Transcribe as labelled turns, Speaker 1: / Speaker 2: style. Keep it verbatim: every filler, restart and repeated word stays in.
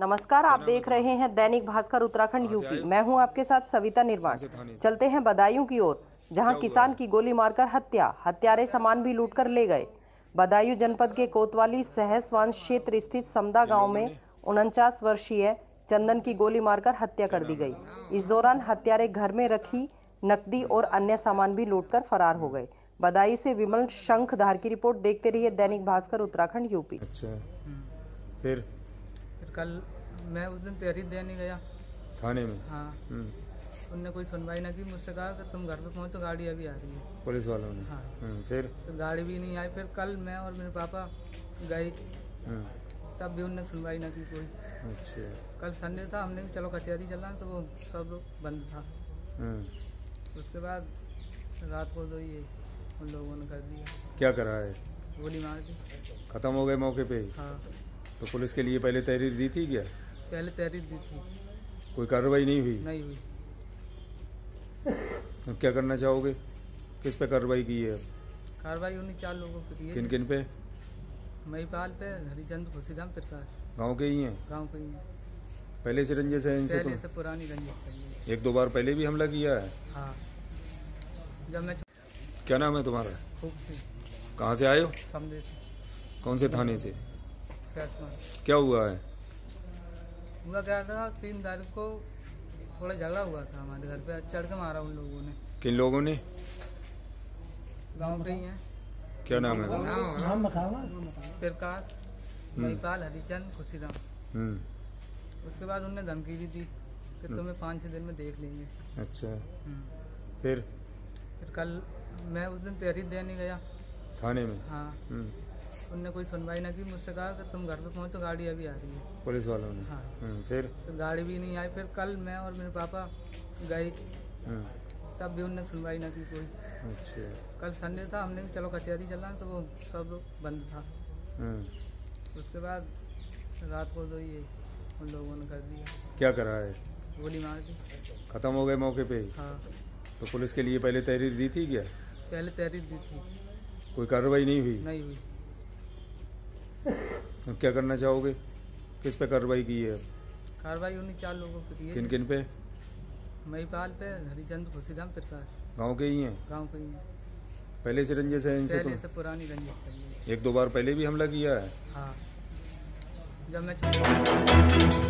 Speaker 1: नमस्कार, आप देख रहे हैं दैनिक भास्कर उत्तराखंड यूपी। मैं हूं आपके साथ सविता निर्माण। चलते हैं बदायूं की ओर, जहां किसान की गोली मारकर हत्या, हत्यारे सामान भी लूटकर ले गए। बदायूं जनपद के कोतवाली सहसवांश क्षेत्र स्थित समदा गांव में उनचास वर्षीय चंदन की गोली मारकर हत्या कर दी गई। इस दौरान हत्यारे घर में रखी नकदी और अन्य सामान भी लूटकर फरार हो गए। बदायूं से विमल शंखधार की रिपोर्ट। देखते रहिए दैनिक भास्कर उत्तराखंड यूपी।
Speaker 2: अच्छा, फिर
Speaker 3: फिर कल मैं उस दिन तहरीर देने गया
Speaker 2: थाने में।
Speaker 3: हाँ, उनने कोई सुनवाई ना की। मुझसे कहा कि तुम घर पे पहुंचो, गाड़ी अभी आ रही है,
Speaker 2: पुलिस वालों ने।
Speaker 3: हाँ।
Speaker 2: फिर
Speaker 3: तो गाड़ी भी नहीं आई। फिर कल मैं और मेरे पापा गए, तब भी उनने सुनवाई ना की कोई।
Speaker 2: अच्छा,
Speaker 3: कल संडे था, हमने चलो कचहरी चलना, तो वो सब बंद था। उसके बाद रात को तो ये उन लोगों ने कर दिया।
Speaker 2: क्या करा है?
Speaker 3: गोली मार दी।
Speaker 2: खत्म हो गए मौके पे ही?
Speaker 3: हाँ।
Speaker 2: तो पुलिस के लिए पहले तहरीर दी थी क्या?
Speaker 3: पहले तहरीर दी थी,
Speaker 2: कोई कार्रवाई नहीं हुई?
Speaker 3: नहीं हुई।
Speaker 2: अब क्या करना चाहोगे? किस पे कार्रवाई की है?
Speaker 3: कार्रवाई उन्हीं चार लोगों पे की है।
Speaker 2: किन किन पे?
Speaker 3: महिपाल पे, हरिचंद, खुशीराम, प्रकाश।
Speaker 2: गांव के ही हैं?
Speaker 3: गांव के ही हैं।
Speaker 2: पहले से रंजिश है इनसे?
Speaker 3: पहले से पुरानी रंजिश है।
Speaker 2: एक दो बार पहले भी हमला किया है?
Speaker 3: हाँ। जब मैं
Speaker 2: क्या नाम है तुम्हारा?
Speaker 3: खूब सी।
Speaker 2: कहाँ से आए हो?
Speaker 3: समझे से।
Speaker 2: कौन से थाने से?
Speaker 3: सहसवांश।
Speaker 2: क्या हुआ है?
Speaker 3: हुआ क्या था, तीन तारीख को थोड़ा झगड़ा हुआ था हमारे घर पे। चढ़ के मारा उन लोगों ने।
Speaker 2: किन लोगों ने?
Speaker 3: गांव के ही हैं।
Speaker 2: क्या नाम है?
Speaker 3: नाम बताओ। प्रकाश, महिपाल, हरिचंद, खुशीराम। उसके बाद उनने धमकी भी दी कि तुम्हें पाँच छह दिन में देख लेंगे।
Speaker 2: अच्छा, फिर
Speaker 3: फिर कल मैं उस दिन तहरीर देने गया
Speaker 2: थाने में।
Speaker 3: हाँ। उनने कोई सुनवाई ना की। मुझसे कहा कि तुम घर पे पहुंचो, गाड़ी अभी आ रही है,
Speaker 2: पुलिस वालों ने।
Speaker 3: हाँ।
Speaker 2: फिर
Speaker 3: तो गाड़ी भी नहीं आई। फिर कल मैं और मेरे पापा गए, तब भी उनने सुनवाई ना की कोई।
Speaker 2: अच्छा,
Speaker 3: कल संडे था, हमने चलो कचहरी चलना, तो वो सब बंद था। उसके बाद रात को तो ये उन लोगों ने कर दिया।
Speaker 2: क्या करा है?
Speaker 3: गोली मार दी। खत्म
Speaker 2: हो गए मौके पे ही?
Speaker 3: हाँ।
Speaker 2: तो पुलिस के लिए पहले तहरीर दी थी क्या?
Speaker 3: पहले तहरीर दी थी,
Speaker 2: कोई कार्रवाई नहीं हुई?
Speaker 3: नहीं हुई।
Speaker 2: अब क्या करना चाहोगे? किस पे कार्रवाई की है?
Speaker 3: कार्रवाई उन्हीं चार लोगों पे की है।
Speaker 2: किन किन पे?
Speaker 3: महिपाल पे, हरिचंद, खुशीराम, प्रकाश।
Speaker 2: गांव के ही हैं?
Speaker 3: गांव के ही हैं।
Speaker 2: पहले से रंजिश है इनसे?
Speaker 3: पहले से पुरानी रंजिश है।
Speaker 2: एक दो बार पहले भी हमला किया है?
Speaker 3: हाँ। जब मैं